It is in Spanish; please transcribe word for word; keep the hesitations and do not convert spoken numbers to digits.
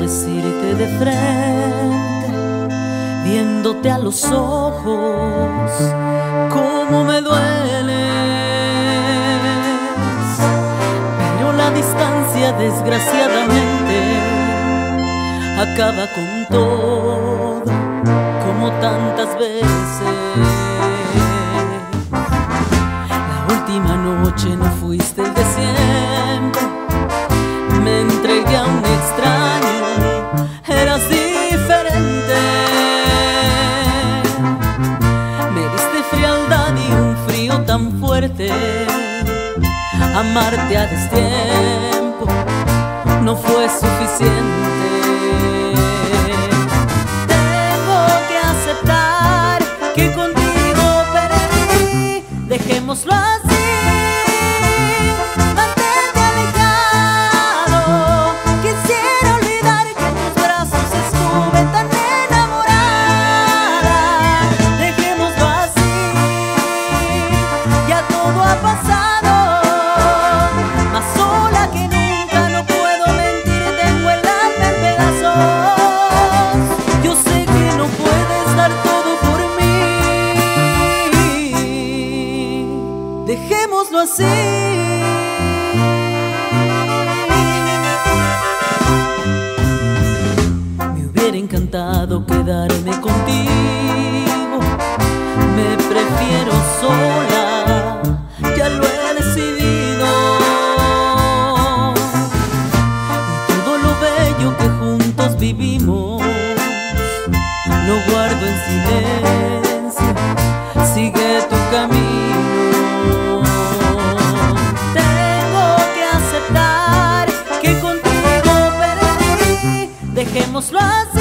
decirte de frente, viéndote a los ojos, cómo me dueles. Pero la distancia, desgraciadamente, acaba con todo, como tantas veces. La última noche no fuiste el de siempre, me entregué a un extraño, eras diferente. Me diste frialdad y un frío tan fuerte. Amarte a destiempo no fue suficiente. Tengo que aceptar que contigo perdí. Dejémoslo así. Dejémoslo así. Me hubiera encantado quedarme contigo, me prefiero sola, ya lo he decidido. Y todo lo bello que juntos vivimos lo guardo en silencio. Sigue tu camino. Dejémoslo así.